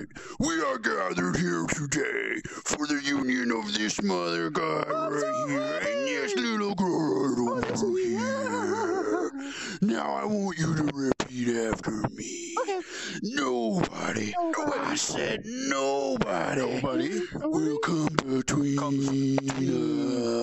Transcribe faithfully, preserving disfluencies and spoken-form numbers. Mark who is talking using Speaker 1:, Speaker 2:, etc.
Speaker 1: right. We are gathered here today for the union of this mother guy right here and this little girl right over here. Now I want you to repeat after me.
Speaker 2: Okay.
Speaker 1: Nobody,
Speaker 2: Nobody.
Speaker 1: I said nobody,
Speaker 3: Nobody
Speaker 1: will come between
Speaker 3: comes between
Speaker 1: us.